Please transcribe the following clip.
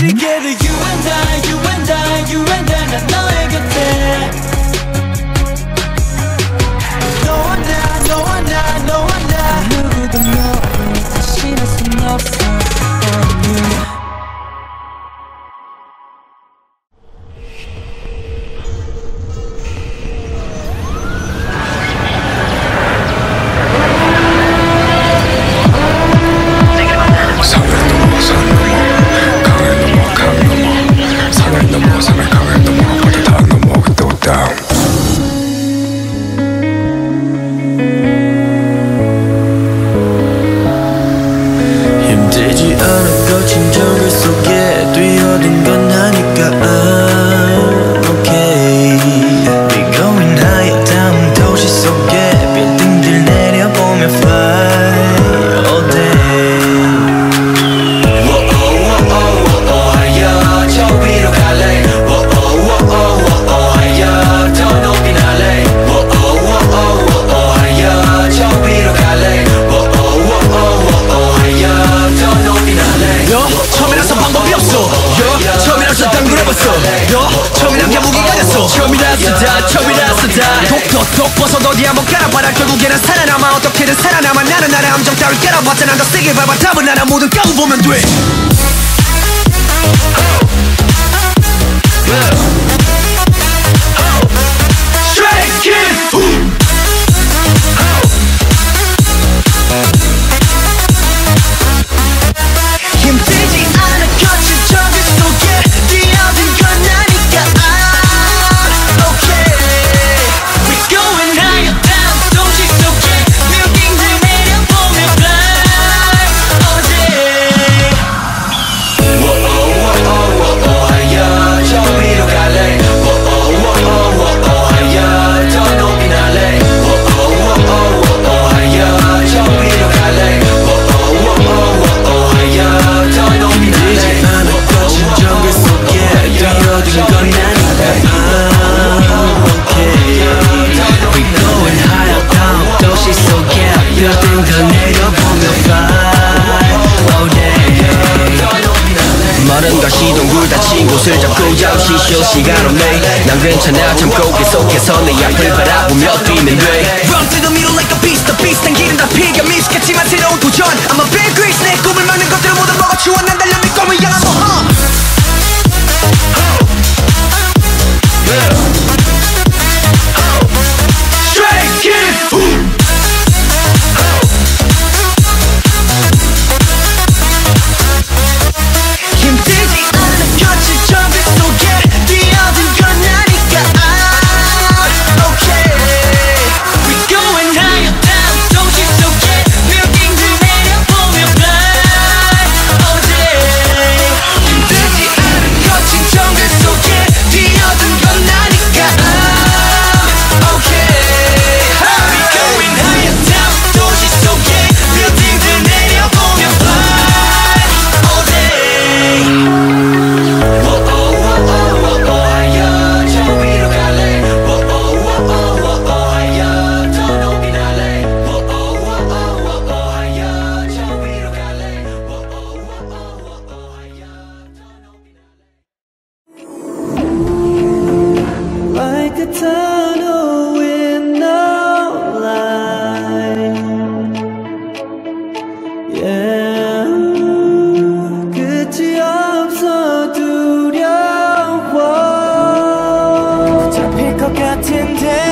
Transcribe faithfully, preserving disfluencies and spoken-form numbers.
Together you and I, you and I, you and I 난 너의 곁에 너와 나, 너와 나, 너와 나 누구도 너를 대신할 순 없어 힘들지 않은 거친 정글 속에 뛰어든 건 아니까 I'm okay. We going higher down 도시 속에 빌딩들 내려보며 fly all day. 워오워오워오 하야 저 위로 갈래. 워오워오워오 하야 더 높이 날래. 워오워오워오 하야 저 위로 갈래. 워오워오워오 하야 더 높이 날래. 여 처음이라서 방법이 없어. 여 처음이라서 당구해봤어. 여 처음이란 무기가 됐어. 처음이라서 다 처음이라서 다 독독독 벗어 어디 한번 깔아봐라. 결국에는 살아남아. 어떻게든 살아남아. 나는 나의 함정 따위 깔아봤자 난 더 세게 밟아. 답은 나라 모두 까고 보면 돼. Straight kid. 힘들지 않아 거친 정글 속에 뛰어든 건 아니까 I'm okay. We're going higher down 도시 속에 빌딩들 내려보며 fly all day. 워오워오워오 하야 저 위로 갈래. 워오워오워오 하야 더 높이 날래. 워오워오워오 하야 저 위로 갈래. 워오워오워오 하야 더 높이 날래. 않은 거친 정글 속에 뛰어든 건 아니까 I'm okay. We going higher down 도시 속에 빌딩들 내려보며 fly all day. 마른 가시동굴 닫힌 곳을 잡고 잠시 쉴 시간 없네. 난 괜찮아 참고 계속해서 내 앞을 바라보며 뛰면 돼. Run to the middle like a beast. The beast 당기는 다 피가 미치겠지만 새로운 도전. I'm a big grease. 내 꿈을 막는 것들을 모두 먹어치워. 난 달려 내 꿈을 향한 모험. Straight kid. 힘들지 않아 거친 정글 속에 뛰어든 건 아니까 I'm okay. We're going higher down 도시 속에 빌딩들 내려보며 fly all day. 힘들지 않아 거친 정글 속에 뛰어든 건 아니까 I'm okay. We're going higher down 도시 속에 빌딩들 내려보며 fly all day. 워오워오워오 하야 저 위로 갈래. 워오워오워오 하야 더 높이 날래. 워오워오워오 하야 저 위로 갈래. 워오워오워오 하야 더 높이 날래. Like a tunnel with no light. Yeah. 끝이 없어 두려워. 잡힐 것 같은데